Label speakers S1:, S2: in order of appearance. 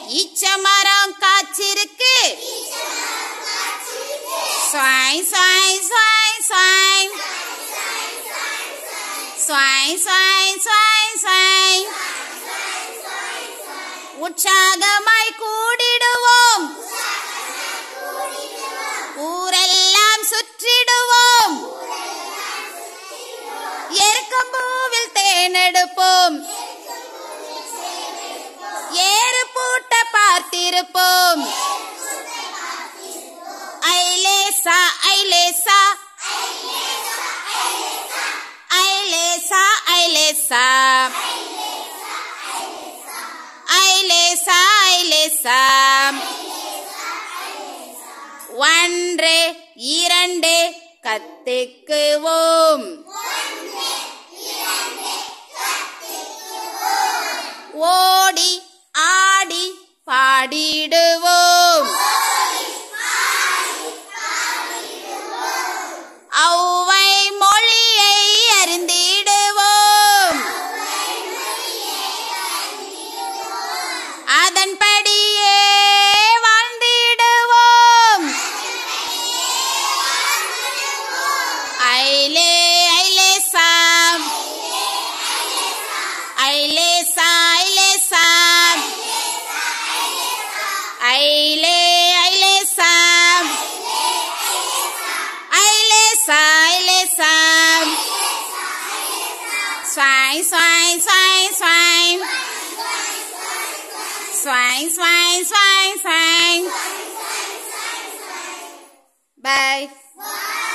S1: ஈச்சமரம் காய்ச்சிருக்கு. ஸ்வாய் ஸ்வாய் ஸ்வாய் ஸ்வாய் ஸ்வாய் ஸ்வாய் ஸ்வாய் ஸ்வாய். உற்சாகமாய் கூடிடுவோம், ஊரெல்லாம் சுற்றிடுவோம், எருக்கம்பூவில் தேனெடுப்போம், ஏறு பூட்ட பார்த்திருப்போம். ஐலேசா ஐலேசா ஐலேசா ஐலேசா ஐலேசா ஐலேசா. ஒன்று இரண்டு கத்துக்குவோம், ஓடி ஆடி பாடிடுவோம், ஔவை மொழியை அறிந்திடுவோம், அதன்படியே வாழ்ந்திடுவோம். ஐலே ஐலேசா ஐலேசா ஐலேசா ஐலே ஐலேசா ஐலேசா ஐலேசா. ஸ்வாய் ஸ்வாய் ஸ்வாய் ஸ்வாய் ஸ்வாய் ஸ்வாய் ஸ்வாய் ஸ்வாய். Bye.